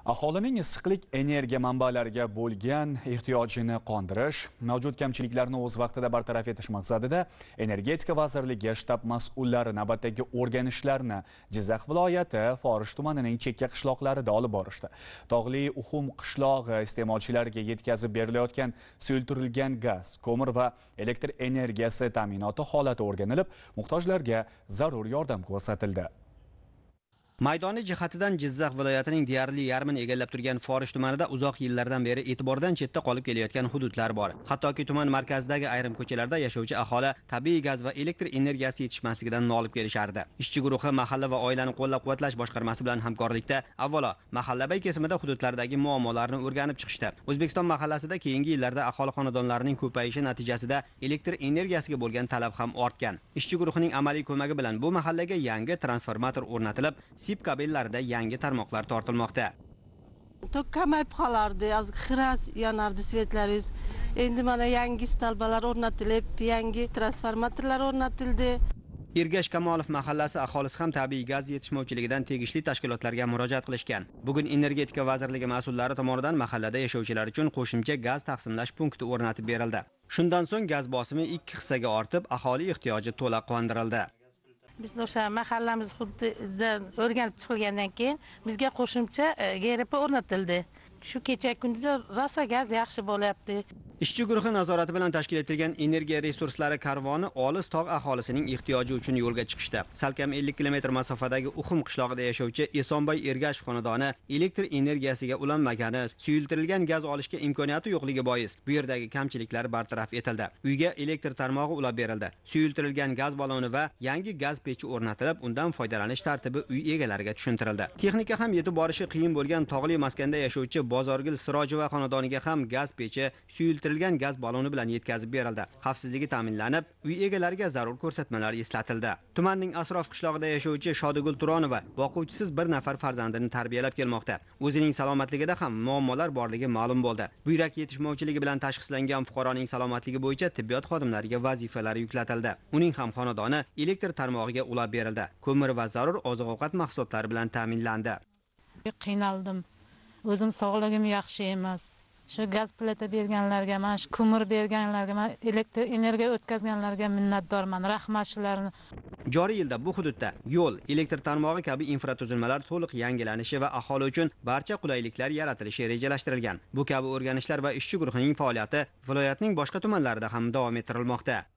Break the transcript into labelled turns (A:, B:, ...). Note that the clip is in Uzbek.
A: Aholining issiqlik energiya manbalariga bo'lgan ehtiyojini qondirish, mavjud kamchiliklarni o'z vaqtida bartaraf etish maqsadida Energetika vazirligi shtab mas'ullari navbatdagi o'rganishlarni Jizzax viloyati Forish tumanining chekka qishloqlarida olib borishdi. Tog'li Uxum qishlog'i iste'molchilariga yetkazib berilayotgan suyultirilgan gaz, ko'mir va elektr energiyasi ta'minoti holati o'rganilib, muhtojlarga zarur yordam ko'rsatildi.
B: Maydoni jihatidan Jizzax viloyatining deyarli yarmini egallab turgan Forish tumanida uzoq yillardan beri e'tibordan chetda qolib kelayotgan hududlar bor. Hattoki tuman markazidagi ayrim ko'chalarda yashovchi aholi tabiiy gaz va elektr energiyasi yetishmasligidan nolib kelishardi. Ishchi guruhi mahalla va oilani qo'llab-quvvatlash boshqarmasi bilan hamkorlikda avvalo mahallabay kesimida hududlardagi muammolarni o'rganib chiqishdi. O'zbekiston mahallasida keyingi yillarda aholi xonadonlarining ko'payishi natijasida elektr energiyasiga bo'lgan talab ham ortgan. Ishchi guruhining amaliy ko'magi bilan bu mahallaga yangi transformator o'rnatilib, sip kabellarida yangi tarmoqlar tortilmoqda.
C: Tok kamayib qolardi, xiras yonardi svetlaringiz. Endi mana yangi stalbalar o'rnatilib, yangi transformatorlar o'rnatildi.
B: Ergash Kamolov mahallasi aholisi ham tabiiy gaz yetishmovchiligidan tegishli tashkilotlarga murojaat qilishgan. Bugun Energetika vazirligi mas'ullari tomonidan mahallada yashovchilar uchun qo'shimcha gaz taqsimlash punkti o'rnatib berildi. Shundan so'ng gaz bosimi 2 hissaga ortib, aholi ehtiyoji to'la qondirildi.
D: Biz o'sha mahallamiz hududidan o'rganib chiqilgandan keyin bizga qo'shimcha GRP o'rnatildi. Shu kecha kunduz rosa gaz yaxshi bo'lyapti.
B: Ishchi guruhi nazorati bilan tashkil etilgan energiya resurslari karvoni olis tog' aholisining ehtiyoji uchun yo'lga chiqishdi. Salkam 50 km masofadagi Uxum qishlog'ida yashovchi Esonboy Ergashev xonadoni elektr energiyasiga ulanmagani, suyultirilgan gaz olishga imkoniyati yo'qligi bois bu yerdagi kamchiliklar bartaraf etildi. Uyga elektr tarmog'i ulab berildi. Suyultirilgan gaz baloni va yangi gaz pechi o'rnatilib, undan foydalanish tartibi uy egalariga tushuntirildi. Texnika ham yetib borishi qiyin bo'lgan tog'li maskanda yashovchi Bozorgul Sirojova xonadoniga ham gaz pechi suyultirilgan gaz baloni bilan yetkazib berildi. Xavfsizligi ta'minlanib, uy egalariga zarur ko'rsatmalar eslatildi. Tumanning Asrof qishlog'ida yashovchi Shodigul Turonova boquvchisiz bir nafar farzandini tarbiyalab kelmoqda. O'zining salomatligida ham muammolar borligi ma'lum bo'ldi. Buyrak yetishmovchiligi bilan tashxislangan fuqaroning salomatligi bo'yicha tibbiyot xodimlariga vazifalar yuklatildi. Uning ham xonadoni elektr tarmog'iga ulab berildi. Ko'mir va zarur oziq-ovqat mahsulotlari bilan ta'minlandi.
D: Qiynaldim. O'zim sog'ligim yaxshi emas. Shu gaz plita berganlarga, mana shu ko'mir berganlarga, mana elektr energiya o'tkazganlarga minnatdorman. Rahmat shularni.
B: Joriy yilda bu hududda yo'l, elektr tarmog'i kabi infratuzilmalar to'liq yangilanishi va aholi uchun barcha qulayliklar yaratilishi rejalashtirilgan. Bu kabi o'rganishlar va ishchi guruhining faoliyati viloyatning boshqa tumanlarida ham davom ettirilmoqda.